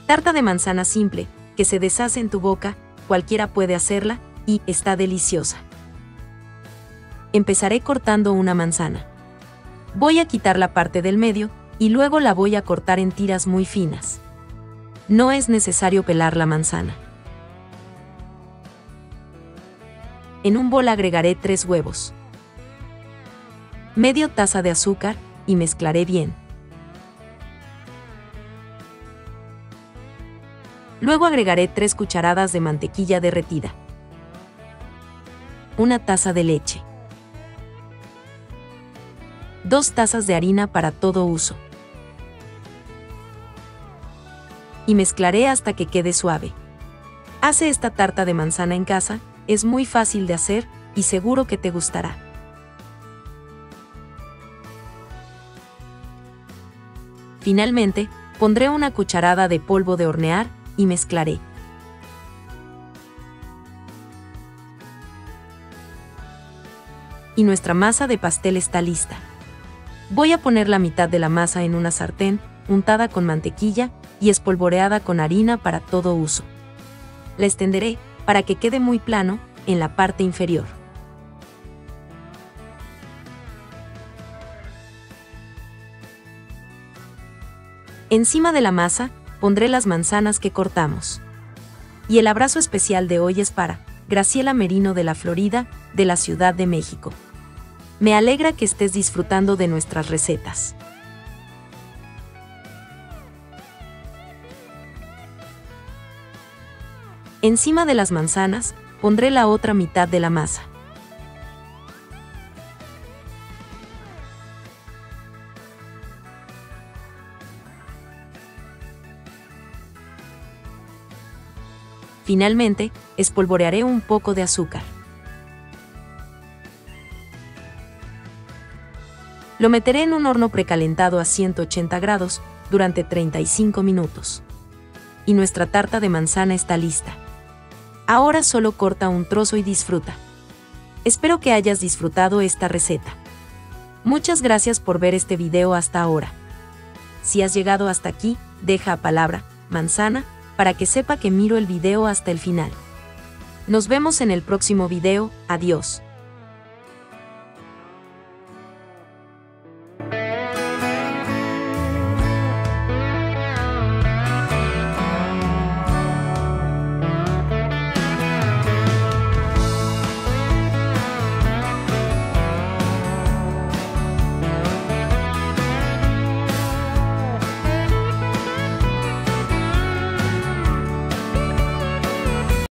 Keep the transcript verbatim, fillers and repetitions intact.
Tarta de manzana simple, que se deshace en tu boca, cualquiera puede hacerla, y está deliciosa. Empezaré cortando una manzana. Voy a quitar la parte del medio, y luego la voy a cortar en tiras muy finas. No es necesario pelar la manzana. En un bol agregaré tres huevos, medio taza de azúcar, y mezclaré bien. Luego agregaré tres cucharadas de mantequilla derretida, una taza de leche, dos tazas de harina para todo uso, y mezclaré hasta que quede suave. Hace esta tarta de manzana en casa, es muy fácil de hacer, y seguro que te gustará. Finalmente, pondré una cucharada de polvo de hornear, y mezclaré. Y nuestra masa de pastel está lista. Voy a poner la mitad de la masa en una sartén, untada con mantequilla, y espolvoreada con harina para todo uso. La extenderé, para que quede muy plano, en la parte inferior. Encima de la masa, pondré las manzanas que cortamos. Y el abrazo especial de hoy es para Graciela Merino de la Florida, de la Ciudad de México. Me alegra que estés disfrutando de nuestras recetas. Encima de las manzanas, pondré la otra mitad de la masa. Finalmente, espolvorearé un poco de azúcar. Lo meteré en un horno precalentado a ciento ochenta grados durante treinta y cinco minutos. Y nuestra tarta de manzana está lista. Ahora solo corta un trozo y disfruta. Espero que hayas disfrutado esta receta. Muchas gracias por ver este video hasta ahora. Si has llegado hasta aquí, deja a palabra manzana para que sepa que miro el video hasta el final. Nos vemos en el próximo video. Adiós.